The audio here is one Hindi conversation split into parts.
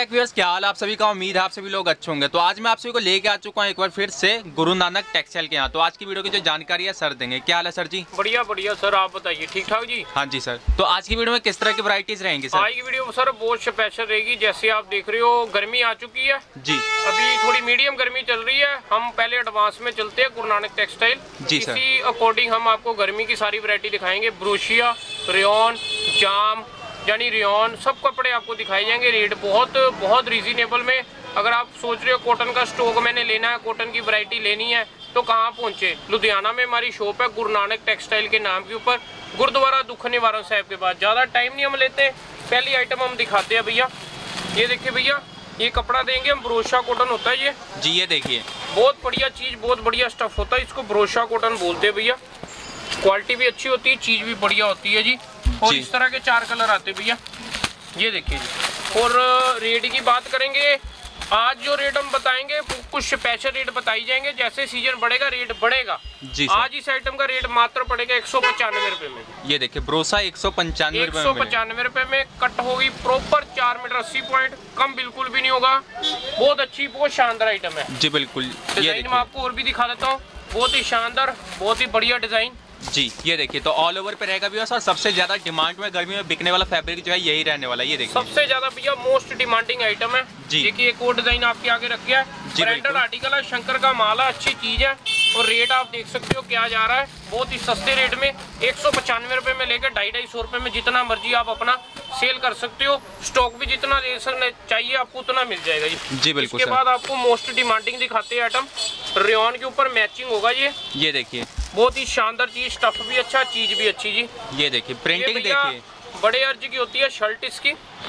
टेक व्यूअर्स, क्या हाल आप सभी का। उम्मीद है आप सभी लोग अच्छे होंगे। तो आज मैं आप सभी को लेके आ चुका हूँ एक बार फिर से गुरु नानक टेक्सटाइल के यहाँ। तो आज की वीडियो की जो जानकारी है सर देंगे। क्या हाल है सर जी? बढ़िया बढ़िया सर, आप बताइए। ठीक ठाक जी। हाँ जी सर। तो आज की वीडियो में किस तरह की वैरायटीज रहेंगी सर? आज की वीडियो सर बहुत स्पेशल रहेगी। जैसे आप देख रहे हो गर्मी आ चुकी है जी, अभी थोड़ी मीडियम गर्मी चल रही है। हम पहले एडवांस में चलते हैं गुरु नानक टेक्सटाइल जी सर। इसी अकॉर्डिंग हम आपको गर्मी की सारी वैरायटी दिखाएंगे। ब्रोशिया, रेयन, जाम यानी रेयन सब कपड़े आपको दिखाए जाएंगे। रेट बहुत रीजनेबल में। अगर आप सोच रहे हो कॉटन का स्टॉक मैंने लेना है, कॉटन की वैरायटी लेनी है, तो कहाँ पहुँचे? लुधियाना में हमारी शॉप है गुरु नानक टेक्सटाइल के नाम के ऊपर, गुरुद्वारा दुख निवारण साहब के बाद। ज़्यादा टाइम नहीं हम लेते, पहली आइटम हम दिखाते हैं भैया। ये देखिए भैया, ये कपड़ा देंगे हम, ब्रोशा कॉटन होता है ये जी। ये देखिए बहुत बढ़िया चीज़, बहुत बढ़िया स्टफ होता है। इसको ब्रोशा कॉटन बोलते हैं भैया। क्वालिटी भी अच्छी होती है, चीज़ भी बढ़िया होती है जी। और जी। इस तरह के 4 कलर आते हैं भैया, ये देखिए जी। और रेट की बात करेंगे, आज जो रेट हम बताएंगे कुछ स्पेशल रेट बताई जाएंगे। जैसे सीजन बढ़ेगा रेट बढ़ेगा जी सर। आज इस आइटम का रेट मात्र पड़ेगा 195 रुपए में। ये देखिए ब्रोसा 195 रुपए में 195 रुपए में कट होगी प्रॉपर 4 मीटर 80 पॉइंट, कम बिल्कुल भी नहीं होगा। बहुत अच्छी, बहुत शानदार आइटम है जी। बिल्कुल। ये डिजाइन मैं आपको और भी दिखा देता हूँ। बहुत ही शानदार, बहुत ही बढ़िया डिजाइन जी। ये देखिए तो ऑल ओवर पे रहेगा भी। और सबसे ज्यादा डिमांड में गर्मी में बिकने वाला फैब्रिक जो है यही रहने वाला है। ये देखिए सबसे ज्यादा भैया मोस्ट डिमांडिंग आइटम है जी। देखिए एक और डिजाइन आपके आगे रखा है, ब्रांडेड आर्टिकल है, शंकर का माल है, अच्छी चीज है। और रेट आप देख सकते हो क्या जा रहा है, बहुत ही सस्ते रेट में 195 रुपए में लेकर 250-250 रुपए में जितना मर्जी आप अपना सेल कर सकते हो। स्टॉक भी जितना चाहिए आपको उतना मिल जाएगा जी बिल्कुल। इसके बाद आपको मोस्ट डिमांडिंग दिखाते हैं आइटम, रेयन के ऊपर मैचिंग होगा ये देखिए बहुत ही शानदार चीज, स्टफ भी अच्छा, चीज भी अच्छी जी। ये देखिए प्रिंटिंग देखिए, बड़े अर्ज की होती है शर्ट इसकी।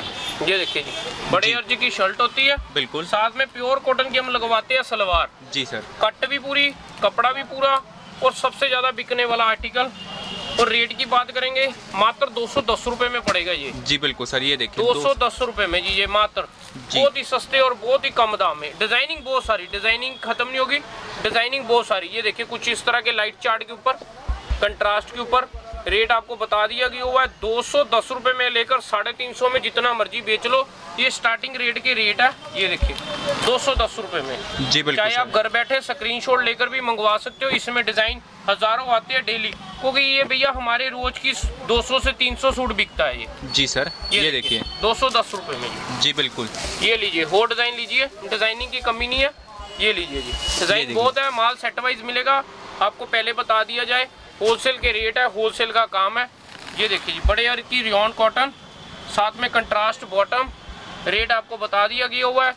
ये देखिए जी, बड़े अर्ज की शर्ट होती है बिल्कुल। साथ में प्योर कॉटन की हम लगवाते हैं सलवार जी सर। कट भी पूरी, कपड़ा भी पूरा, और सबसे ज्यादा बिकने वाला आर्टिकल। और रेट की बात करेंगे मात्र 210 रुपए में पड़ेगा ये जी। बिल्कुल सर। ये देखिए 210 रुपए में जी, ये मात्र बहुत ही सस्ते और बहुत ही कम दाम में। डिजाइनिंग बहुत सारी, डिजाइनिंग खत्म नहीं होगी, डिजाइनिंग बहुत सारी। ये देखिए कुछ इस तरह के लाइट चार्ट के ऊपर, कंट्रास्ट के ऊपर। रेट आपको बता दिया गया हुआ है 210 रुपए में लेकर 350 में जितना मर्जी बेच लो। ये स्टार्टिंग रेट के रेट है। ये देखिए 210 रुपए में जी। बिल्कुल। चाहे आप घर बैठे स्क्रीनशॉट लेकर भी मंगवा सकते हो। इसमें डिजाइन हजारों आते हैं डेली, क्योंकि ये भैया हमारे रोज की 200 से 300 सूट बिकता है ये जी सर। ये देखिए 210 रुपए में जी। बिल्कुल। ये लीजिए, हो डिजाइन लीजिए, डिजाइनिंग की कमी नहीं है। ये लीजिए जी, डिजाइन बहुत है, माल सेट वाइज मिलेगा आपको, पहले बता दिया जाए। होलसेल के रेट है, होलसेल का काम है। ये देखिए जी, बड़े यार की रेयन कॉटन, साथ में कंट्रास्ट बॉटम। रेट आपको बता दिया गया हुआ है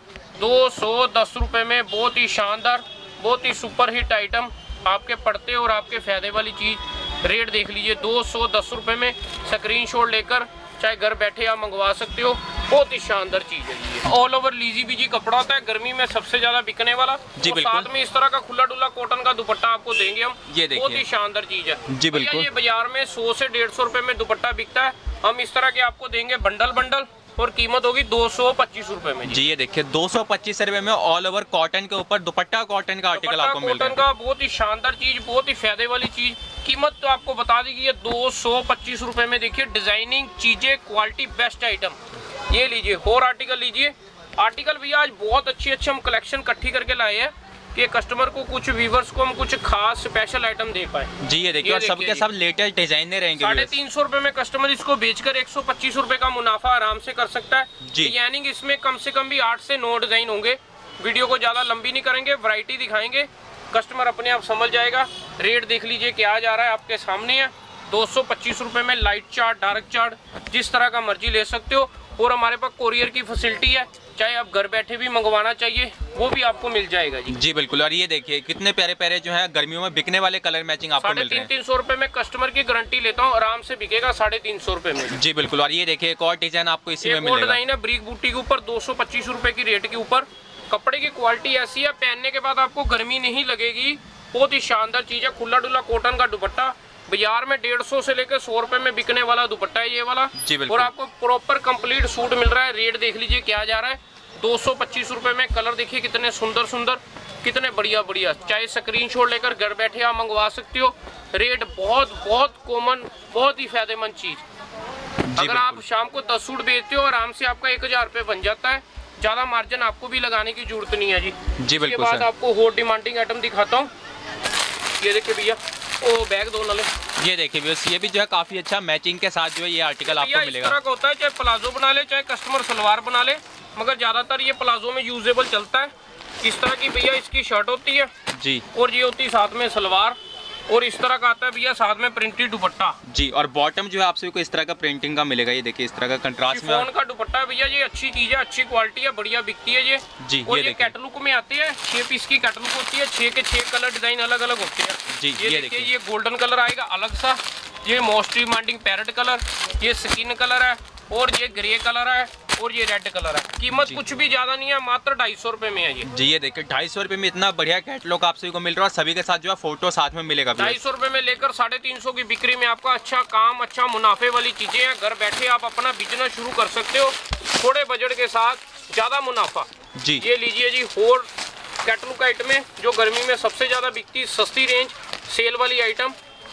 210 रुपए में। बहुत ही शानदार, बहुत ही सुपर हिट आइटम, आपके पड़ते और आपके फायदे वाली चीज। रेट देख लीजिए 210 रुपए में। स्क्रीनशॉट लेकर चाहे घर बैठे आप मंगवा सकते हो। बहुत ही शानदार चीज है ये। ऑल ओवर लीजी बीजी कपड़ा होता है, गर्मी में सबसे ज्यादा बिकने वाला जी। और साथ में इस तरह का खुला डुला कॉटन का दुपट्टा आपको देंगे हम। ये देखिए बहुत ही शानदार चीज है जी। बिल्कुल। ये बाजार में 100 से 150 रुपए में दुपट्टा बिकता है, हम इस तरह के आपको देंगे बंडल बंडल, और कीमत होगी 225 रुपए में जी। ये देखिए 225 रुपए में ऑल ओवर कॉटन के ऊपर दुपट्टा कॉटन का आर्टिकल आपको मिल रहा है। कॉटन का बहुत ही शानदार चीज, बहुत ही फायदे वाली चीज। कीमत तो आपको बता दी गई है 225 रुपए में। देखिए डिजाइनिंग चीजें, क्वालिटी बेस्ट आइटम। ये लीजिए और आर्टिकल लीजिए। आर्टिकल भी आज बहुत अच्छी हम कलेक्शन इकट्ठी करके लाए हैं कि कस्टमर को, कुछ व्यूवर्स को हम कुछ खास स्पेशल आइटम दे पाए जी। ये देखिए, और सबके सब लेटेस्ट डिजाइन रहेंगे। 350 रुपए में कस्टमर इसको बेचकर 125 रुपए का मुनाफा आराम से कर सकता है जी। यानी कि इसमें कम से कम भी 8 से 9 डिजाइन होंगे। वीडियो को ज्यादा लंबी नहीं करेंगे, वैरायटी दिखाएंगे, कस्टमर अपने आप समझ जाएगा। रेट देख लीजिए क्या जा रहा है, आपके सामने है 225 रुपए में। लाइट चार्ट, डार्क चार्ट, जिस तरह का मर्जी ले सकते हो। और हमारे पास कोरियर की फैसिलिटी है, चाहे आप घर बैठे भी मंगवाना चाहिए वो भी आपको मिल जाएगा जी। जी बिल्कुल। और ये देखिए कितने प्यारे प्यारे जो है गर्मियों में बिकने वाले कलर मैचिंग आपको मिल रहे हैं। 350 रुपए में कस्टमर की गारंटी लेता हूँ, आराम से बिकेगा 350 रुपए में जी। बिल्कुल। और ये देखिए एक और डिजाइन आपको इसी में मिलेगा। डिजाइन है ब्रिक बूटी के ऊपर 225 रुपए की रेट के ऊपर। कपड़े की क्वालिटी ऐसी है, पहनने के बाद आपको गर्मी नहीं लगेगी। बहुत ही शानदार चीज है, खुला डुला कॉटन का दुपट्टा। बाजार में 150 से लेकर 100 रुपए में बिकने वाला दुपट्टा है ये वाला जी। और आपको प्रॉपर कंप्लीट सूट मिल रहा है। रेट देख लीजिए क्या जा रहा है 225 रुपए में। कलर देखिए कितने सुंदर सुंदर, कितने बढ़िया बढ़िया। चाहे स्क्रीनशॉट लेकर घर बैठे आप मंगवा सकते हो। रेट बहुत कॉमन, बहुत ही फायदेमंद चीज। अगर आप शाम को 10 सूट बेचते हो आराम से आपका 1000 रुपये बन जाता है। ज्यादा मार्जिन आपको भी लगाने की जरूरत नहीं है जी। जी बिल्कुल इसके बाद सर। आपको हॉट डिमांडिंग आइटम दिखाता हूँ। ये देखिए भैया, ओ बैग दो नाले, ये देखिए भैया, ये भी जो है काफी अच्छा मैचिंग के साथ जो है ये आर्टिकल आपको इस मिलेगा। तरह का होता है, चाहे प्लाजो बना ले चाहे कस्टमर सलवार बना ले, मगर ज्यादातर ये प्लाजो में यूजेबल चलता है। इस तरह की भैया इसकी शर्ट होती है जी, और ये होती है साथ में सलवार, और इस तरह का आता है भैया साथ में प्रिंटेड दुपट्टा जी। और बॉटम जो है आपसे को इस तरह का प्रिंटिंग का मिलेगा। ये देखिए इस तरह का कंट्रास्ट में शिफॉन का दुपट्टा है भैया, ये अच्छी चीज है, अच्छी क्वालिटी है, बढ़िया बिकती है ये जी। और ये कैटलॉग में आती है, 6 पीस की कैटलॉग होती है, 6 के 6 कलर डिजाइन अलग अलग होते हैं जी। ये देखिए, ये गोल्डन कलर आएगा अलग सा, ये मोस्ट डिमांडिंग पैरेट कलर, ये स्किन कलर है, और ये ग्रे कलर है, और ये रेड कलर है। कीमत कुछ भी ज्यादा नहीं है, मात्र 250 रुपए में है ये जी। ये देखिए 250 रुपए में इतना बढ़िया कैटलॉग आप सभी को मिल रहा है, और सभी के साथ जो है फोटो साथ में मिलेगा। 250 रुपए में लेकर 350 की बिक्री में आपका अच्छा काम, अच्छा मुनाफे वाली चीजें हैं। घर बैठे आप अपना बिजनेस शुरू कर सकते हो, थोड़े बजट के साथ ज्यादा मुनाफा जी। ये लीजिए जी, और कैटलॉग आइटम है जो गर्मी में सबसे ज्यादा बिकती, सस्ती रेंज सेल वाली आइटम।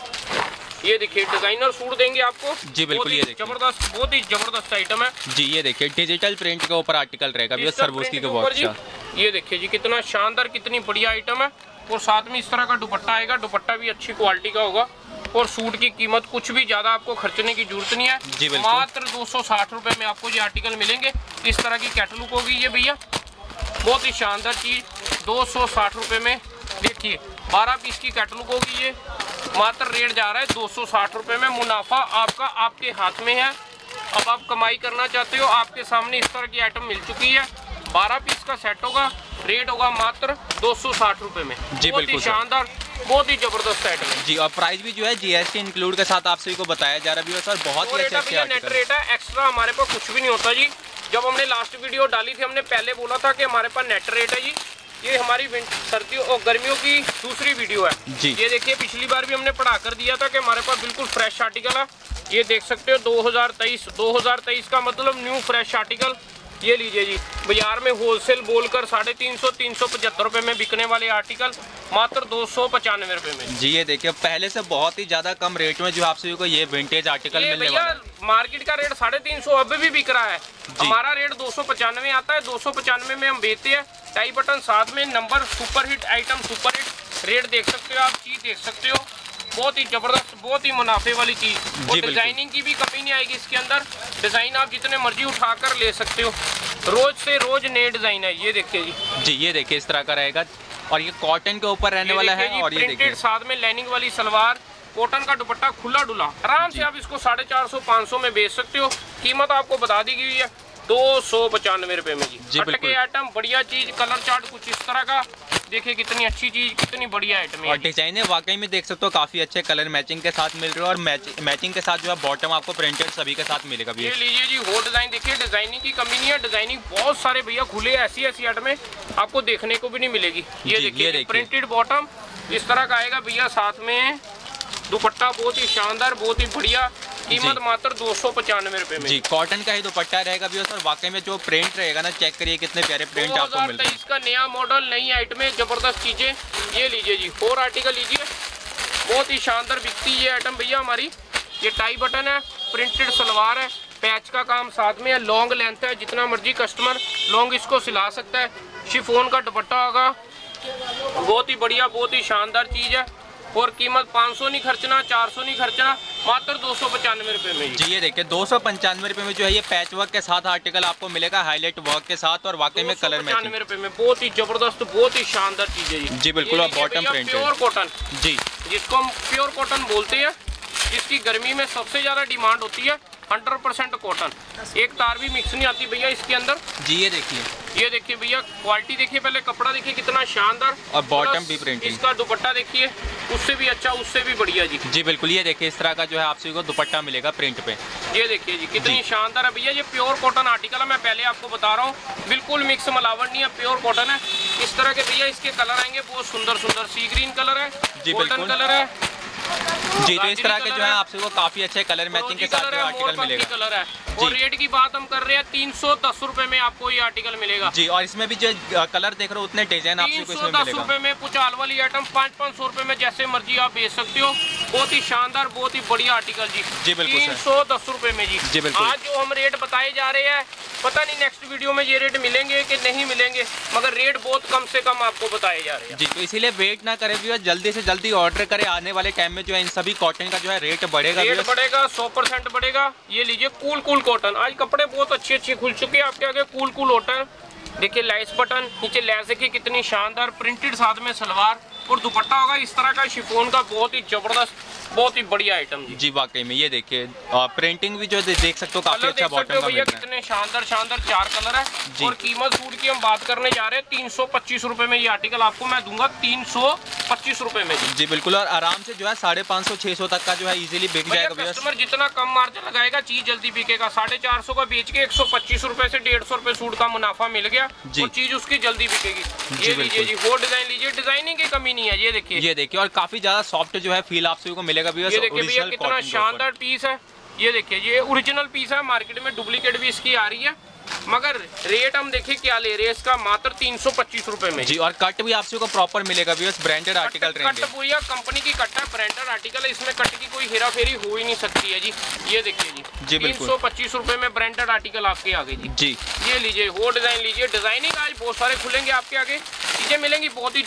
ये देखिए डिजाइनर सूट देंगे आपको जी बिल्कुल, ये देखिए जबरदस्त, बहुत ही जबरदस्त आइटम है जी। ये देखिए डिजिटल प्रिंट के ऊपर आर्टिकल रहेगा भैया, सरबोस्की के बहुत अच्छा। ये देखिए जी कितना शानदार, कितनी बढ़िया आइटम है, और साथ में इस तरह का दुपट्टा आएगा, दुपट्टा भी अच्छी क्वालिटी का होगा, और सूट की कीमत कुछ भी ज्यादा आपको खर्चने की जरूरत नहीं है जी बिल्कुल। मात्र 260 रुपए में आपको ये आर्टिकल मिलेंगे। इस तरह की कैटलॉग होगी ये भैया, बहुत ही शानदार चीज, 260 रुपए में। देखिए 12 पीस की कैटलॉग होगी ये, मात्र रेट जा रहा है 260 रुपए में। मुनाफा आपका आपके हाथ में है, अब आप कमाई करना चाहते हो, आपके सामने इस तरह की आइटम मिल चुकी है। 12 पीस का सेट होगा, रेट होगा मात्र 260 रुपए में। जी बहुत ही बिल्कुल शानदार, बहुत ही जबरदस्त आइटम है जी। और प्राइस भी जो है जीएसटी इंक्लूड के साथ आप सभी को बताया जा रहा है सर, बहुत ही अच्छे नेट रेट है, एक्स्ट्रा हमारे पास कुछ भी नहीं होता जी। जब हमने लास्ट वीडियो डाली थी, हमने पहले बोला था कि हमारे पास नेट रेट है जी। ये हमारी सर्दियों और गर्मियों की दूसरी वीडियो है जी। ये देखिए, पिछली बार भी हमने पढ़ा कर दिया था कि हमारे पास बिल्कुल फ्रेश आर्टिकल है। ये देख सकते हो 2023 का मतलब न्यू फ्रेश आर्टिकल। ये लीजिए जी, बाजार में होलसेल बोलकर 350 375 रुपए में बिकने वाले आर्टिकल मात्र 295 रुपए में जी। ये देखिए पहले से बहुत ही ज्यादा कम रेट में जो आप सभी को ये विंटेज आर्टिकल मिलने वाला है। मार्केट का रेट 350 अब भी बिक रहा है, हमारा रेट 295 आता है। 295 में हम बेचते हैं। टाई बटन साथ में, number super hit item, super hit rate देख सकते हो आप, चीज देख सकते हो, बहुत ही जबरदस्त, बहुत ही मुनाफे वाली चीज। और डिजाइनिंग की भी कमी नहीं आएगी इसके अंदर, डिजाइन आप जितने मर्जी उठाकर ले सकते हो, रोज से रोज नए डिजाइन है। ये देखिए जी जी। ये देखिए इस तरह का रहेगा, और ये कॉटन के ऊपर रहने वाला है, और ये देखिए साथ में लाइनिंग वाली सलवार, कॉटन का दुपट्टा खुला डुला, आराम से आप इसको 450 500 में बेच सकते हो। कीमत आपको बता दी गई है 295 रुपए में जी। बिल्कुल आइटम, बढ़िया चीज, कलर चार्ट कुछ इस तरह का, देखिए कितनी अच्छी चीज, कितनी बढ़िया आइटम है। और डिजाइन है वाकई में देख सकते हो, काफी अच्छे कलर मैचिंग के साथ मिल रहे हो, और मैचिंग के साथ जो है बॉटम आपको प्रिंटेड सभी के साथ मिलेगा भैया। ये लीजिए जी, वो डिजाइन देखिए, डिजाइनिंग की कमी नहीं है, डिजाइनिंग बहुत सारे भैया खुले, ऐसी आइटम आपको देखने को भी नहीं मिलेगी। ये देखिए प्रिंटेड बॉटम इस तरह का आएगा भैया, साथ में दुपट्टा बहुत ही शानदार, बहुत ही बढ़िया, कीमत मात्र 295 रुपए में जी। कॉटन का ही दुपट्टा रहेगा भैया सर, वाकई में जो प्रिंट रहेगा ना, चेक करिए कितने प्यारे प्रिंट आपको मिल रहे हैं। 2023 का नया मॉडल, नई आइटम, जबरदस्त चीजें। ये लीजिए जी, 4 आर्टिकल लीजिए, बहुत ही शानदार बिकती है ये आइटम भैया हमारी। ये टाई बटन है, प्रिंटेड सलवार है, पैच का काम साथ में है, लॉन्ग लेंथ है, जितना मर्जी कस्टमर लॉन्ग इसको सिला सकता है। शिफॉन का दुपट्टा होगा, बहुत ही बढ़िया, बहुत ही शानदार चीज है, और कीमत 500 नहीं खर्चना, 400 नहीं खर्चना, मात्र 295 रुपए में जी। ये देखिए 295 रुपए में जो है ये पैच वर्क के साथ आर्टिकल आपको मिलेगा, हाईलाइट वर्क के साथ, और वाकई में कलर मैचिंग। 295 रुपए में बहुत ही जबरदस्त, बहुत ही शानदार चीज है जी बिल्कुल। और बॉटम प्रिंट प्योर कॉटन जी, जिसको हम प्योर कॉटन बोलते हैं, जिसकी गर्मी में सबसे ज्यादा डिमांड होती है। 100% कॉटन, एक तार भी मिक्स नहीं आती भैया इसके अंदर जी। ये देखिए भैया, क्वालिटी देखिए, पहले कपड़ा देखिए कितना शानदार, और बॉटम भी प्रिंटिंग। इसका दुपट्टा देखिए, उससे भी अच्छा, उससे भी बढ़िया जी। जी बिल्कुल। ये देखिए इस तरह का जो है आप सभी को दुपट्टा मिलेगा प्रिंट पे। ये देखिए जी, कितनी शानदार है भैया, ये प्योर कॉटन आर्टिकल है, मैं पहले आपको बता रहा हूँ, बिल्कुल मिक्स मिलावट नहीं है, प्योर कॉटन है। इस तरह के भैया इसके कलर आएंगे, बहुत सुंदर सुंदर, सी ग्रीन कलर है, गोल्डन कलर है जी। तो इस तरह के जो है आप सभी को काफी अच्छे कलर मैचिंग के साथ जो आर्टिकल मिलेगा। कलर है, और रेट की बात हम कर रहे हैं 310 रुपए में आपको ये आर्टिकल मिलेगा जी। और इसमें भी जो कलर देख रहे हो उतने डिजाइन आपको इसमें 310 रुपए में पुचाल वाली आइटम 500 रुपए में जैसे मर्जी आप बेच सकते हो। बहुत ही शानदार, बहुत ही बढ़िया आर्टिकल जी। जी बिल्कुल 310 रुपए में जी। जी बिल्कुल। आज जो हम रेट बताए जा रहे हैं, पता नहीं नेक्स्ट वीडियो में ये रेट मिलेंगे कि नहीं मिलेंगे, मगर रेट बहुत कम से कम आपको बताए जा रहे हैं जी। तो इसीलिए वेट ना करें व्यूअर्स, जल्दी से जल्दी ऑर्डर करें। आने वाले टाइम में जो है इन सभी कॉटन का जो है रेट बढ़ेगा, 100% बढ़ेगा। ये लीजिए कूल कॉटन। आज कपड़े बहुत अच्छे खुल चुके हैं आपके आगे। कूल कॉटन देखिए, लेस बटन नीचे, लेस देखिए कितनी शानदार, प्रिंटेड साथ में सलवार और दुपट्टा होगा इस तरह का शिफॉन का। बहुत ही जबरदस्त, बहुत ही बढ़िया आइटम जी। जी वाकई में ये देखिए प्रिंटिंग भी जो देख सकते हो काफी अच्छा बॉटम का भैया, कितने शानदार 4 कलर है। और कीमत सूट की हम बात करने जा रहे हैं 325 रुपए में। ये आर्टिकल आपको मैं दूंगा 325 रुपए में जी बिल्कुल। और आराम से जो है 550-600 तक का जो है इजीली बिक जाएगा। कस्टमर जितना कम मार्जिन लगाएगा चीज जल्दी बिकेगा। 450 का बेच के 125 रुपए से 150 रुपए सूट का मुनाफा मिल गया और चीज उसकी जल्दी बिकेगी। ये लीजिए जी, वो डिजाइन लीजिए, डिजाइनिंग की कमी नहीं है। ये देखिए और काफी ज्यादा सॉफ्ट जो है फील आप सभी को मिलेगा। ये देखिए भैया कितना शानदार पीस है। ये देखिए, ये ओरिजिनल पीस है। मार्केट में डुप्लीकेट भी इसकी आ रही है, मगर रेट हम देखिए क्या ले रहे हैं इसका, मात्र 325 रुपए में जी। और कट भी आपसे को प्रॉपर मिलेगा व्यूअर्स, ब्रांडेड आर्टिकल रहेंगे। कट पूरी कंपनी की कट है, ब्रांडेड आर्टिकल है, इसमें कट की कोई हेरा फेरी हो ही नहीं सकती है जी। ये देखिए जी 325 रुपए में ब्रांडेड आर्टिकल आपके आगे जी। ये लीजिए, वो डिजाइन लीजिए, डिजाइनिंग आज बहुत सारे खुलेंगे आपके आगे, चीजें मिलेंगी बहुत ही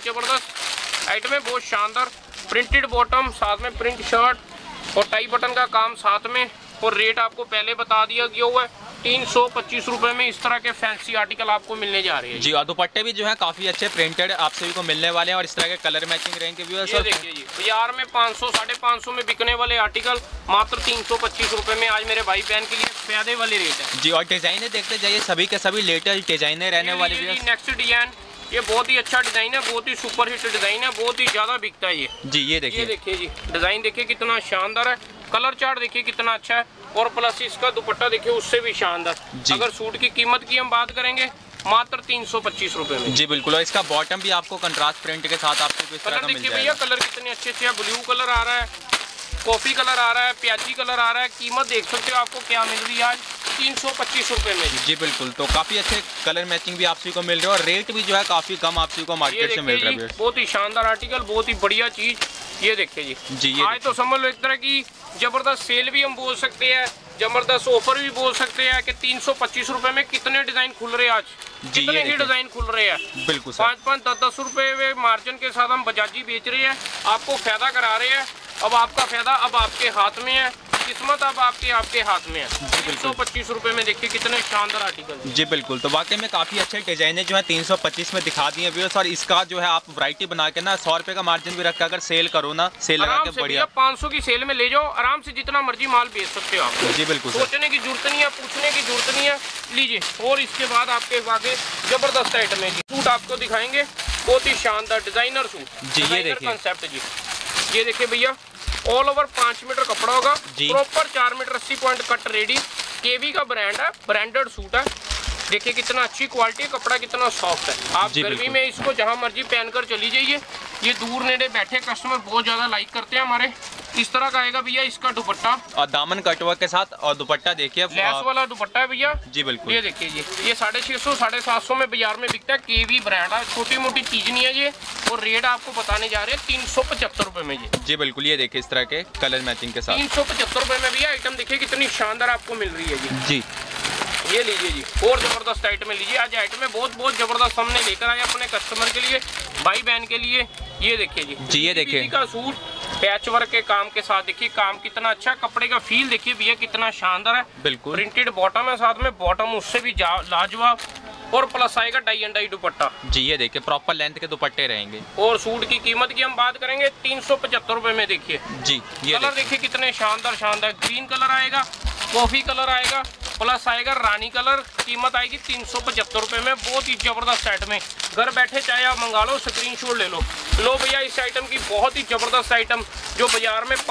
जबरदस्त आइटम है, बहुत शानदार। प्रिंटेड बॉटम, साथ में प्रिंट शर्ट और टाई बटन का काम साथ में। और रेट आपको पहले बता दिया गया हुआ है 325 रुपए में। इस तरह के फैंसी आर्टिकल आपको मिलने जा रहे हैं जी। और दुपट्टे भी जो है काफी अच्छे प्रिंटेड आप सभी को मिलने वाले हैं और इस तरह के कलर मैचिंग रहेंगे व्यूअर्स। ये देखिए जी, बाजार में 500-550 में बिकने वाले आर्टिकल मात्र 325 रुपए में आज मेरे भाई बहन के लिए फायदे वाले रेट है जी। और डिजाइने देखते जाइए, सभी के सभी लेटेस्ट डिजाइने रहने वाले। नेक्स्ट डिजाइन, ये बहुत ही अच्छा डिजाइन है, बहुत ही सुपर हिट डिजाइन है, बहुत ही ज्यादा बिकता है ये जी। ये देखिए जी, डिजाइन देखिए कितना शानदार है, कलर चार्ट देखिए कितना अच्छा है, और प्लस इसका दुपट्टा देखिए उससे भी शानदार। अगर सूट की कीमत की हम बात करेंगे मात्र 325 रुपए में जी बिल्कुल। और इसका बॉटम भी आपको कंट्रास्ट प्रिंट के साथ आपको इस तरह का मिल जाएगा। भैया कलर कितने अच्छे हैं, ब्लू कलर आ रहा है, कॉफी कलर आ रहा है, प्याजी कलर आ रहा है। कीमत देख सकते हो आपको क्या मिल रही है आज 325 रुपए में जी बिल्कुल। तो काफी अच्छे कलर मैचिंग भी आप सभी को मिल रहे हैं और रेट भी जो है काफी कम आप सभी को मार्केट से मिल रहा है। बहुत ही शानदार आर्टिकल, बहुत ही बढ़िया चीज। ये देखिए जी आज तो समझ लो एक तरह की जबरदस्त सेल भी हम बोल सकते हैं, जबरदस्त ऑफर भी बोल सकते हैं कि 325 रुपए में कितने डिजाइन खुल रहे हैं आज, कितने ही डिजाइन खुल रहे हैं। बिल्कुल 5-5, 10-10 रुपए मार्जिन के साथ हम बजाजी बेच रहे हैं, आपको फायदा करा रहे हैं। अब आपका फायदा अब आपके हाथ में है, किस्मत अब आपके हाथ में है। 325 रुपए में देखिए कितने शानदार आर्टिकल जी बिल्कुल। तो वाकई में काफी अच्छे डिजाइने जो है 325 में दिखा दिए व्यूअर्स। और इसका जो है आप वैरायटी बना के ना 100 रुपए का मार्जिन भी रखा, अगर सेल करो ना, सेल लगा के बढ़िया 500 की सेल में ले जाओ, आराम से जितना मर्जी माल बेच सकते हो आप जी बिल्कुल। सोचने की जरूरत नहीं है, पूछने की जरूरत नहीं है, लीजिए। और इसके बाद आपके आगे जबरदस्त आइटम है जी, सूट आपको दिखाएंगे, बहुत ही शानदार डिजाइनर सूट जी। ये देखिए कंसेप्ट जी, ये देखिए भैया ऑल ओवर 5 मीटर कपड़ा होगा, proper 4 metre 80 point cut ready, KV का ब्रांड है, ब्रांडेड सूट है। देखिए कितना अच्छी क्वालिटी, कपड़ा कितना सॉफ्ट है। आप गर्मी में इसको जहां मर्जी पहनकर चली जाइए। ये दूर नेड़े बैठे कस्टमर बहुत ज्यादा लाइक करते हैं हमारे। इस तरह का आएगा भैया इसका दुपट्टा, और दामन कटवर्क के साथ, और दुपट्टा देखिए लेस वाला दुपट्टा है भैया जी बिल्कुल। ये देखिए ये 650-750 में बाजार में बिकता है, केवी ब्रांड है, छोटी मोटी चीज नहीं है ये। और रेट आपको बताने जा रहे हैं 375 रुपए में जी बिल्कुल। ये देखिए इस तरह के कलर मैचिंग के साथ 375 रुपए में भैया आइटम देखिए कितनी शानदार आपको मिल रही है जी। ये लीजिए जी, और जबरदस्त आइटम लीजिए। आज आइटम बहुत जबरदस्त हमने लेकर आए अपने कस्टमर के लिए, भाई बहन के लिए। ये देखिए जी ये देखिए का सूट पैच वर्क के काम के साथ, देखिए काम कितना अच्छा, कपड़े का फील देखिए भैया कितना शानदार है। बिल्कुल प्रिंटेड बॉटम है, साथ में बॉटम उससे भी लाजवाब, और प्लस आएगा डाई एंड डाई दुपट्टा जी। ये देखिए प्रॉपर लेंथ के दुपट्टे रहेंगे। और सूट की कीमत की हम बात करेंगे 375 रुपए में। देखिए जी ये कलर देखिए कितने शानदार ग्रीन कलर आएगा, कॉफी कलर आएगा, प्लस आएगा रानी कलर। कीमत आएगी 375 रुपए में, बहुत ही जबरदस्त सेट में। घर बैठे चाहे आप मंगा लो, स्क्रीनशॉट ले लो भैया इस आइटम की, बहुत ही जबरदस्त आइटम जो बाजार में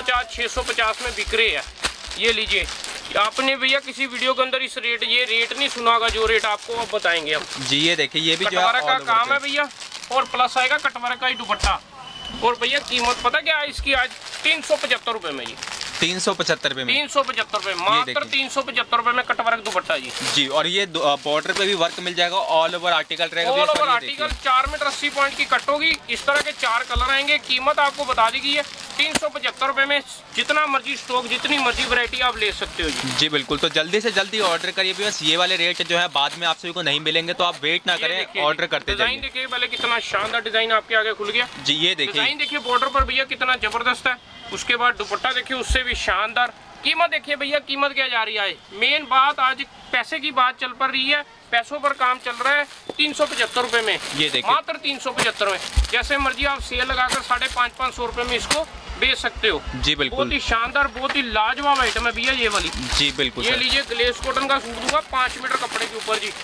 550-650 में बिक रहे हैं। ये लीजिए, आपने भैया किसी वीडियो के अंदर ये रेट नहीं सुना होगा जो रेट आपको अब बताएंगे हम जी। ये देखिए ये भी कटवर्क का काम है भैया, और प्लस आएगा कटवर्क का ही दुपट्टा। और भैया कीमत पता क्या है इसकी आज 375 रुपए में जी। 375 में, 375 मात्र 375 में कटवर्क दुपट्टा जी। और ये बॉर्डर पे भी वर्क मिल जाएगा, ऑल ओवर आर्टिकल रहेगा, all over article 4 metre 80 point की कट होगी। इस तरह के 4 कलर आएंगे। कीमत आपको बता दी गई है 375 रुपए में। जितना मर्जी स्टॉक, जितनी मर्जी वैरायटी आप ले सकते हो जी। बिल्कुल, तो जल्दी से जल्दी ऑर्डर करिए। बस ये वाले रेट जो है बाद में आप सभी को नहीं मिलेंगे, तो आप वेट ना करें, ऑर्डर करते जाइए। डिजाइन देखिए पहले, कितना शानदार डिजाइन आपके आगे खुल गया जी। ये देखिए डिजाइन, देखिए बॉर्डर पर भैया कितना जबरदस्त है। उसके बाद दुपट्टा देखिए उससे भी शानदार। कीमत देखिए भैया, कीमत क्या जा रही है। मेन बात आज पैसे की बात चल पड़ रही है, पैसों पर काम चल रहा है। 375 रुपए में, ये देखिए मात्र 375 में। जैसे मर्जी आप सेल लगाकर 550 रुपए में इसको बेच सकते हो जी। बिल्कुल, बहुत ही शानदार, बहुत ही लाजवाब आइटम है भैया ये वाली जी। बिल्कुल, ये लीजिए ग्लेस कॉटन का सूट दूंगा 5 मीटर कपड़े के ऊपर जी।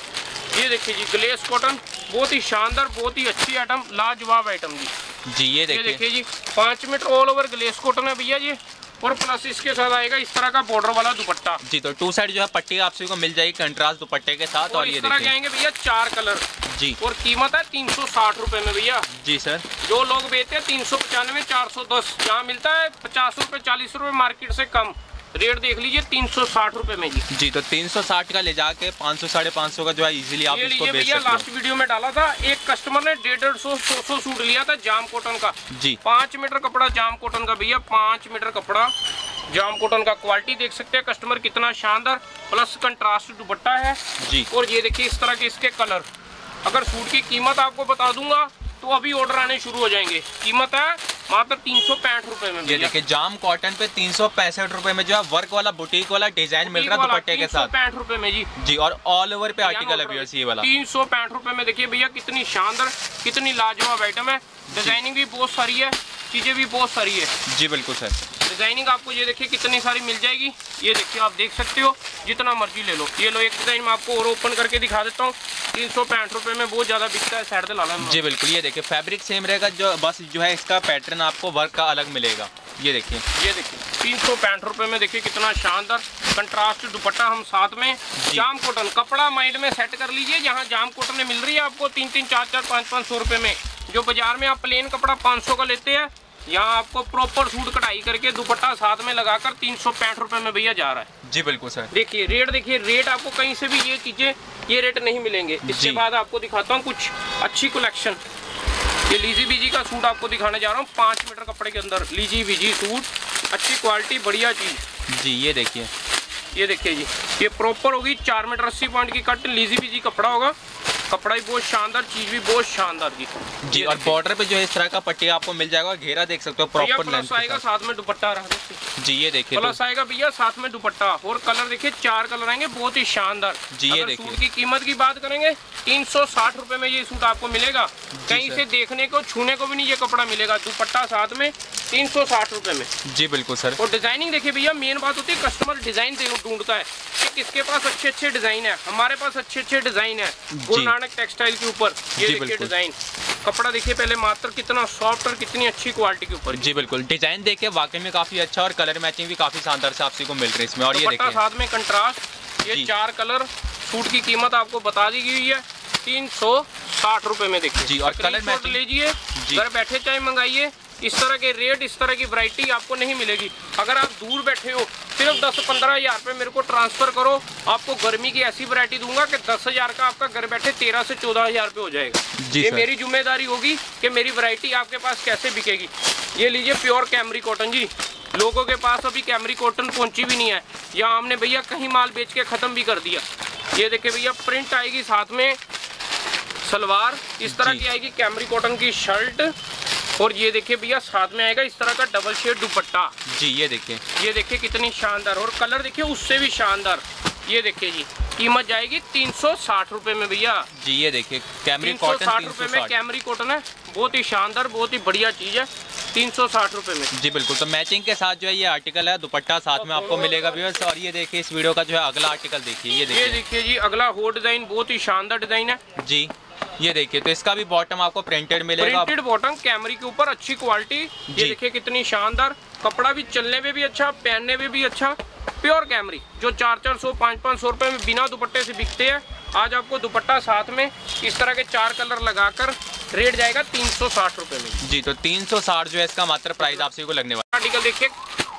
ये देखिए जी ग्लेस कॉटन, बहुत ही शानदार, बहुत ही अच्छी आइटम, लाजवाब आइटम जी। ये देखिए जी 5 metre all over glace cotton है भैया जी। और प्लस इसके साथ आएगा इस तरह का बॉर्डर वाला दुपट्टा जी। तो 2 साइड जो है पट्टी आप सभी को मिल जाएगी कंट्रास्ट दुपट्टे के साथ। और ये इस तरह के आएंगे भैया 4 कलर जी। और कीमत है 360 रुपए में भैया जी सर। जो लोग बेचते हैं 395 410, यहाँ मिलता है 50 रुपए 40 रुपए मार्केट से कम। रेट देख लीजिए 360 रुपए में जी। तो 360 का ले जाके 500 550 का जो है इजीली आप इसको बेच सकते हो। लास्ट वीडियो में डाला था, एक कस्टमर ने 150-100 सूट लिया था जाम कॉटन का जी। 5 मीटर कपड़ा जाम कॉटन का भैया, 5 मीटर कपड़ा जाम कॉटन का। क्वालिटी देख सकते हैं कस्टमर कितना शानदार, प्लस कंट्रास्ट दुपट्टा है जी। और ये देखिए इस तरह के इसके कलर। अगर सूट की कीमत आपको बता दूंगा तो अभी ऑर्डर आने शुरू हो जाएंगे। कीमत है मात्र 365 रुपए में। ये देखिए जाम कॉटन पे 365 रुपए में जो है वर्क वाला बुटीक वाला डिजाइन मिल रहा है दुपट्टे के साथ 365 रुपए में जी। और ऑल ओवर पे आर्टिकल है ये वाला 365 रुपए में। देखिए भैया कितनी शानदार, कितनी लाजवाब आइटम है। डिजाइनिंग भी बहुत सारी है, चीजें भी बहुत सारी है जी। बिल्कुल सर, डिजाइनिंग आपको ये देखिए कितनी सारी मिल जाएगी। ये देखिए आप देख सकते हो, जितना मर्जी ले लो। ये लो एक डिजाइन मैं आपको और ओपन करके दिखा देता हूँ। 365 रुपए में बहुत ज्यादा बिकता है, साइड से लाना जी। बिल्कुल, ये देखिए फैब्रिक सेम रहेगा, जो बस जो है इसका पैटर्न आपको वर्क का अलग मिलेगा। ये देखिए 365 रुपए में। देखिए कितना शानदार कंट्रास्ट दुपट्टा हम साथ में। जाम कॉटन कपड़ा माइंड में सेट कर लीजिए। यहाँ जाम कॉटन मिल रही है आपको 300, 400, 500 रुपए में। जो बाजार में आप प्लेन कपड़ा 500 का लेते हैं, यहाँ आपको प्रॉपर सूट कढ़ाई करके दुपट्टा साथ में लगाकर 365 रुपए में भैया जा रहा है जी। बिल्कुल सर, देखिए रेट आपको कहीं से भी ये चीजें ये रेट नहीं मिलेंगे। इसके बाद आपको दिखाता हूँ कुछ अच्छी कलेक्शन। ये लीजी बीजी का सूट आपको दिखाने जा रहा हूँ 5 मीटर कपड़े के अंदर। लीजी बीजी सूट, अच्छी क्वालिटी, बढ़िया चीज जी। ये देखिए जी, ये प्रॉपर होगी 4 मीटर 80 पॉइंट की कट। लीजी बीजी कपड़ा होगा, कपड़ा भी बहुत शानदार, चीज भी बहुत शानदार जी। और बॉर्डर पे जो है इस तरह का पट्टी आपको मिल जाएगा, घेरा देख सकते हो प्रॉपर प्लस आएगा साथ में दुपट्टा जी। ये देखिए प्लस आएगा भैया साथ में दुपट्टा। और कलर देखिए 4 कलर आएंगे, बहुत ही शानदार जी। ये देखिए सूट की कीमत की बात करेंगे 360 रुपए में ये सूट आपको मिलेगा। कहीं से देखने को छूने को भी नहीं ये कपड़ा मिलेगा। दुपट्टा साथ में 360 रुपए में जी। बिल्कुल सर। और डिजाइनिंग देखिए भैया, मेन बात होती है कस्टमर डिजाइन ढूंढता है कि किसके पास अच्छे डिजाइन है। हमारे पास अच्छे डिजाइन है गुरु नानक टेक्सटाइल के ऊपर। ये देखिए डिजाइन, कपड़ा देखिए पहले मात्र कितना सॉफ्ट और कितनी अच्छी क्वालिटी के ऊपर जी। बिल्कुल, डिजाइन देखिए वाकई में काफी अच्छा, और कलर मैचिंग भी काफी शानदार से आपको मिल रही है इसमें। और ये देखिए साथ में कंट्रास्ट, ये 4 कलर। सूट की कीमत आपको बता दी गई है 360 रुपए में। देखिए जी। और कलर मैचिंग लीजिए, घर बैठे चाहे मंगाइए। इस तरह के रेट, इस तरह की वैरायटी आपको नहीं मिलेगी। अगर आप दूर बैठे हो, सिर्फ 10-15 हज़ार रुपये मेरे को ट्रांसफर करो, आपको गर्मी की ऐसी वैरायटी दूंगा कि 10 हज़ार का आपका घर बैठे 13 से 14 हज़ार रुपये हो जाएगा। ये मेरी जिम्मेदारी होगी कि मेरी वैरायटी आपके पास कैसे बिकेगी। ये लीजिए प्योर कैमरी कॉटन जी। लोगों के पास अभी कैमरी कॉटन पहुंची भी नहीं है, यहाँ हमने भैया कहीं माल बेच के ख़त्म भी कर दिया। ये देखिए भैया प्रिंट आएगी साथ में सलवार, इस तरह की आएगी कैमरी कॉटन की शर्ट। और ये देखिए भैया साथ में आएगा इस तरह का डबल शेड दुपट्टा जी। ये देखिए कितनी शानदार, और कलर देखिए उससे भी शानदार। ये देखिए जी कीमत जाएगी 360 रुपए में भैया जी। ये देखिए कैमरी कॉटन 360 रुपए में कैमरी कॉटन है, बहुत ही शानदार, बहुत ही बढ़िया चीज है 360 रुपए में जी। बिल्कुल, तो मैचिंग के साथ जो है ये आर्टिकल है, दुपट्टा साथ में आपको मिलेगा व्यूअर्स। और ये देखिए इस वीडियो का जो है अगला आर्टिकल देखिए। ये देखिए जी अगला हो डिजाइन, बहुत ही शानदार डिजाइन है जी। ये देखिए, तो इसका भी बॉटम आपको प्रिंटेड मिलेगा, प्रिंटेड बॉटम कैमरी के ऊपर, अच्छी क्वालिटी। ये देखिए कितनी शानदार, कपड़ा भी चलने में भी अच्छा, पहनने में भी अच्छा, प्योर कैमरी जो 400, 500 रुपए में बिना दुपट्टे से बिकते हैं। आज आपको दुपट्टा साथ में इस तरह के 4 कलर लगाकर रेट जाएगा 360 रुपए में जी। तो 360 जो है इसका मात्र प्राइस आपसे को लगने वाला। आर्टिकल देखिए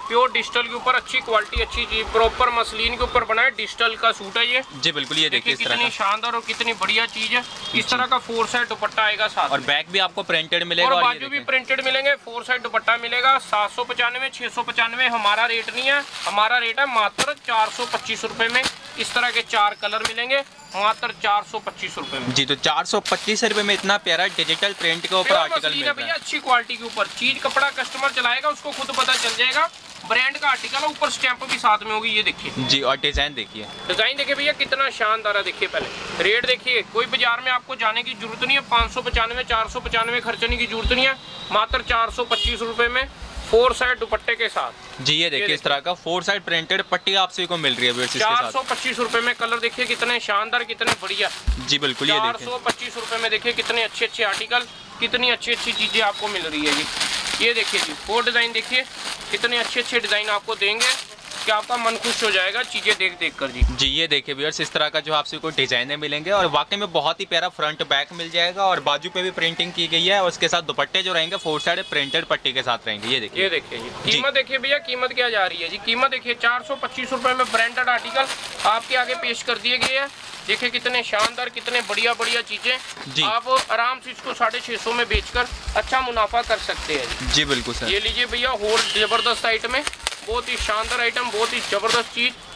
प्योर डिजिटल के ऊपर अच्छी क्वालिटी, अच्छी चीज, प्रॉपर मसलिन के ऊपर बना है, डिजिटल का सूट है ये जी बिल्कुल। ये देखिए कितनी शानदार और कितनी बढ़िया चीज है। इस तरह का 4 साइड दुपट्टा आएगा साथ और बैक भी आपको प्रिंटेड मिलेगा और बाजू भी प्रिंटेड मिलेंगे। 4 साइड दुपट्टा मिलेगा। 795 695 हमारा रेट नहीं है, हमारा रेट है मात्र 425 रुपए में। इस तरह के 4 कलर मिलेंगे मात्र 425 रुपए में जी। तो 425 रुपए में इतना प्यारा डिजिटल प्रिंट के ऊपर आर्टिकल मिल रहा है भैया। अच्छी क्वालिटी के ऊपर चीज, कपड़ा कस्टमर चलाएगा उसको खुद पता चल जाएगा, ब्रांड का आर्टिकल है, ऊपर स्टैंप भी साथ में होगी। ये देखिए जी। और डिजाइन देखिए, डिजाइन देखिए भैया कितना शानदार है। देखिए पहले रेट देखिए, कोई बाजार में आपको जाने की जरूरत नहीं है। 595 495 खर्चने की जरूरत नहीं है, मात्र 425 रुपए में 4 साइड दुपट्टे के साथ जी। ये देखिए इस तरह का 4 साइड प्रिंटेड पट्टी आपसे को मिल रही है 425 रुपए में। कलर देखिए कितने शानदार, कितने बढ़िया जी बिल्कुल। ये देखिए 425 रुपए में देखिए कितने अच्छे अच्छे आर्टिकल, कितनी अच्छी अच्छी चीजें आपको मिल रही है जी। ये देखिए जी, वो डिजाइन देखिए कितने अच्छे अच्छे डिजाइन आपको देंगे कि आपका मन खुश हो जाएगा चीजें देख देख कर जी। जी ये देखिए व्यूअर्स, इस तरह का जो आपसे को डिजाइने मिलेंगे और वाकई में बहुत ही प्यारा फ्रंट बैक मिल जाएगा और बाजू पे भी प्रिंटिंग की गई है और उसके साथ दुपट्टे जो रहेंगे 4 साइड प्रिंटेड पट्टी के साथ रहेंगे। ये देखिए जी। कीमत देखिए भैया, कीमत क्या जा रही है जी। कीमत देखिए 425 रुपए में ब्रांडेड आर्टिकल आपके आगे पेश कर दिए गए हैं। देखिए कितने शानदार, कितने बढ़िया बढ़िया चीजें, आप आराम से इसको 650 में बेचकर अच्छा मुनाफा कर सकते हैं जी बिल्कुल सर। ये लीजिए भैया, और जबरदस्त आइटम है, बहुत ही शानदार आइटम, बहुत ही जबरदस्त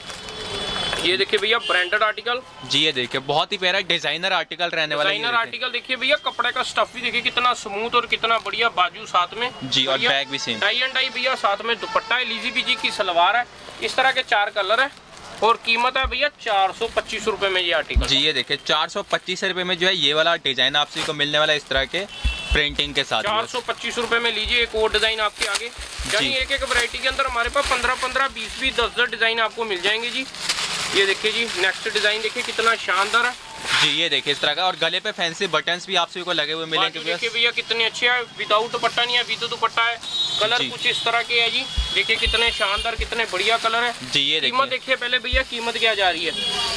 चीज। ये देखिए भैया ब्रांडेड आर्टिकल जी। ये देखिए बहुत ही प्यारा डिजाइनर आर्टिकल रहने वाला है। डिजाइनर आर्टिकल देखिए भैया, कपड़े का स्टफ भी देखिए कितना स्मूथ और कितना बढ़िया, बाजू साथ में जी और बैग भी सेम टाई एंड डाई भैया, साथ में दुपट्टा है, लीजी बीजी की सलवार है। इस तरह के 4 कलर है और कीमत है भैया 425 रुपए में ये आर्टिकल जी। ये देखिए 425 रुपए में जो है ये वाला डिजाइन आपसे को मिलने वाला है इस तरह के प्रिंटिंग के साथ। 425 रुपए में लीजिए एक और डिजाइन आपके आगे, यानी एक एक वैरायटी के अंदर हमारे पास 15-15 20-20 10-10 डिजाइन आपको मिल जाएंगे जी। ये देखिए जी, नेक्स्ट डिजाइन देखिए कितना शानदार है जी। ये देखिए इस तरह का और गले पे फैंसी बटन्स भी आपसे को लगे हुए मिलेंगे। देखिए भैया कितने अच्छे है, विदाउट दुपट्टा नहीं है, विद दुपट्टा है। कलर कुछ इस तरह के है जी, देखिए कितने शानदार, कितने बढ़िया कलर है जी। ये कीमत देखिए पहले भैया, कीमत क्या जा रही है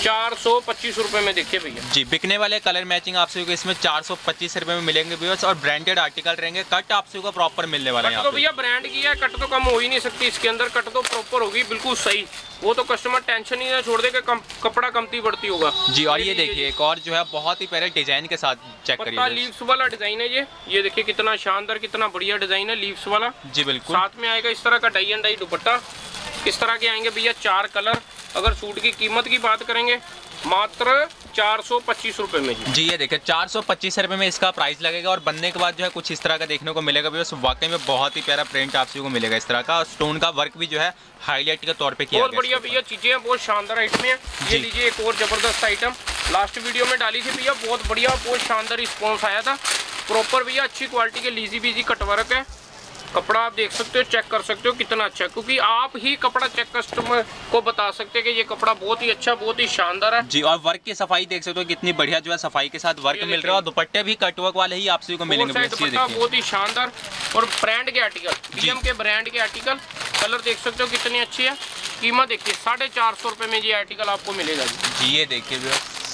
425 रुपए में। देखिए भैया जी, बिकने वाले कलर मैचिंग आपसे को इसमें 425 रुपए में मिलेंगे व्यूअर्स और ब्रांडेड आर्टिकल रहेंगे। कट आपसे को प्रॉपर मिलने वाला है। तो भैया ब्रांड की है, कट तो कम हो ही नहीं सकती इसके अंदर, कट तो प्रॉपर होगी बिल्कुल सही, वो तो कस्टमर टेंशन ही ना छोड़ दे कि कपड़ा कमती बढ़ती होगा जी। और ये देखिए एक और जो है बहुत ही प्यारे डिजाइन के साथ चेक करिए, लीव्स वाला डिजाइन है ये देखिए कितना शानदार, कितना बढ़िया डिजाइन है लीव्स वाला जी बिल्कुल। साथ में आएगा इस तरह का टाई एंड डाई दुपट्टा। इस तरह के आएंगे भैया 4 कलर। अगर सूट की कीमत की बात करेंगे मात्र 425 रुपए में जी। ये देखिए 425 रुपए में इसका प्राइस लगेगा और बनने के बाद जो है कुछ इस तरह का देखने को मिलेगा व्यूअर्स। वाकई में बहुत ही प्यारा प्रिंट आपसे को मिलेगा इस तरह का, स्टोन का वर्क भी जो है हाईलाइट के तौर पे किया गया है। बहुत बढ़िया भैया चीजें हैं, बहुत शानदार आइटम है। ये लीजिए एक और जबरदस्त आइटम, लास्ट वीडियो में डाली थी भैया, बहुत बढ़िया बहुत शानदार रिस्पॉन्स आया था। प्रॉपर भैया अच्छी क्वालिटी के लीजी बीजी कटवर्क है, कपड़ा आप देख सकते हो, चेक कर सकते हो कितना अच्छा, क्योंकि आप ही कपड़ा चेक कस्टमर को बता सकते हैं कि ये कपड़ा बहुत ही अच्छा, बहुत ही शानदार है जी। और वर्क की सफाई देख सकते हो कितनी बढ़िया जो है सफाई के साथ वर्क मिल रहा है और दुपट्टे भी कटवर्क वाले ही आपसे को मिलेंगे। बहुत ही शानदार और ब्रांड के आर्टिकल, बीएम के ब्रांड के आर्टिकल, कलर देख सकते हो कितनी अच्छी है। कीमत देखिए 450 रुपए में ये आर्टिकल आपको मिलेगा जी। ये देखिए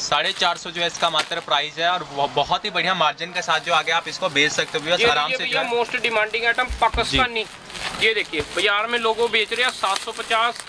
450 जो है इसका मात्र प्राइस है और बहुत ही बढ़िया मार्जिन के साथ जो आगे आप इसको बेच सकते हो आराम से। भैया मोस्ट डिमांडिंग आइटम पाकिस्तानी, ये देखिए बाजार में लोगों बेच रहे हैं 750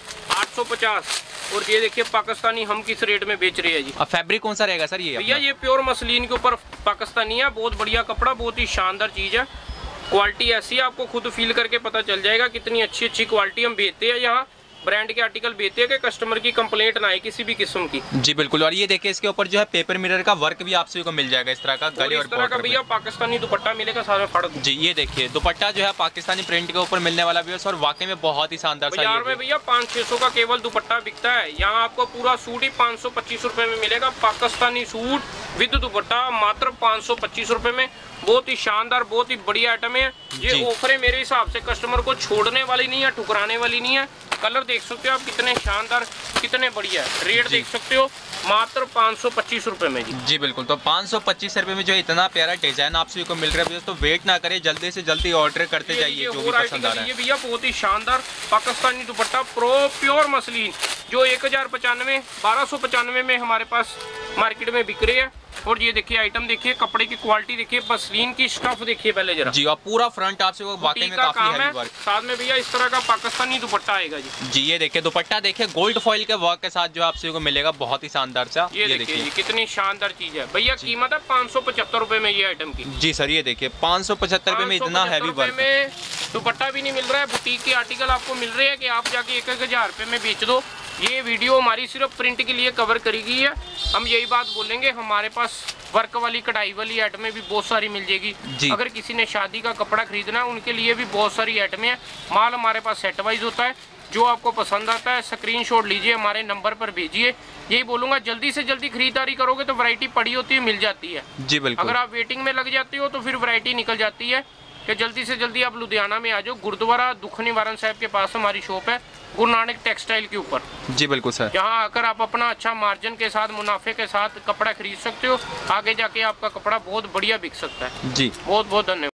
850 और ये देखिए पाकिस्तानी हम किस रेट में बेच रहे हैं जी। अब फैब्रिक कौन सा रहेगा सर ये? भैया ये प्योर मसलिन के ऊपर पाकिस्तानी है, बहुत बढ़िया कपड़ा, बहुत ही शानदार चीज है। क्वालिटी ऐसी है, आपको खुद फील करके पता चल जाएगा कितनी अच्छी अच्छी क्वालिटी हम बेचते हैं यहाँ। ब्रांड के आर्टिकल बेचते हैं कि कस्टमर की कंप्लेंट ना आए किसी भी किस्म की जी बिल्कुल। और ये देखिए इसके ऊपर जो है पेपर मिरर का वर्क भी आपसे को मिल जाएगा इस तरह का गले और तरह का भैया पाकिस्तानी दुपट्टा मिलेगा साथ में फड़ जी। ये देखिए दुपट्टा जो है पाकिस्तानी प्रिंट के ऊपर मिलने वाला भी है और वाकई में बहुत ही शानदार। बाजार में भैया 500-600 का केवल दुपट्टा बिकता है, यहाँ आपको पूरा सूट ही 525 रुपए में मिलेगा। पाकिस्तानी सूट विद दुपट्टा मात्र 525 रुपए में, बहुत ही शानदार, बहुत ही बढ़िया आइटम है। ये ऑफर मेरे हिसाब से कस्टमर को छोड़ने वाली नहीं है, ठुकराने वाली नहीं है। कलर देख सकते हो आप कितने शानदार, कितने बढ़िया, रेट देख सकते हो मात्र 525 रुपए में जी बिल्कुल। तो 525 रुपए में जो इतना प्यारा डिजाइन आपसे को मिल रहा है तो वेट ना करें, जल्दी से जल्दी ऑर्डर करते जाइए जो भी पसंद आ रहा है। ये भैया बहुत ही शानदार पाकिस्तानी दुपट्टा प्योर मसलिन जो 1095 1295 में हमारे पास मार्केट में बिक रही है, और ये देखिए आइटम देखिए, कपड़े की क्वालिटी देखिए, मसलिन की स्टफ देखिए पहले जरा जी। और पूरा फ्रंट आपसे वो वाकई में काफी काम हैवी है। वर्क। साथ में भैया इस तरह का पाकिस्तानी दुपट्टा आएगा जी। जी ये देखिए दुपट्टा देखिए गोल्ड फॉइल के वर्क के साथ जो आपसे को मिलेगा, बहुत ही शानदार सा। ये देखिए ये कितनी शानदार चीज है भैया। कीमत है 575 रुपए में ये आइटम की। जी सर ये देखिए 575 रुपए में इतना हैवी वर्क में दुपट्टा भी नहीं मिल रहा है। बुटीक के आर्टिकल आपको मिल रहे हैं कि आप जाके 1,000 रुपए में बेच दो। ये वीडियो हमारी सिर्फ प्रिंट के लिए कवर करी गई है। हम यही बात बोलेंगे, हमारे पास वर्क वाली कढ़ाई वाली आइटमें भी बहुत सारी मिल जाएगी। अगर किसी ने शादी का कपड़ा खरीदना है उनके लिए भी बहुत सारी आइटमें हैं। माल हमारे पास सेट वाइज होता है। जो आपको पसंद आता है स्क्रीनशॉट लीजिए, हमारे नंबर पर भेजिए। यही बोलूंगा जल्दी से जल्दी खरीदारी करोगे तो वैरायटी पड़ी होती है, मिल जाती है जी बिल्कुल। अगर आप वेटिंग में लग जाते हो तो फिर वैरायटी निकल जाती है। कि जल्दी से जल्दी आप लुधियाना में आ जाओ। गुरुद्वारा दुख निवारण साहब के पास हमारी शॉप है, गुरु नानक टेक्सटाइल के ऊपर। जी बिल्कुल सर। यहाँ आकर आप अपना अच्छा मार्जिन के साथ, मुनाफे के साथ कपड़ा खरीद सकते हो। आगे जाके आपका कपड़ा बहुत बढ़िया बिक सकता है। जी बहुत बहुत धन्यवाद।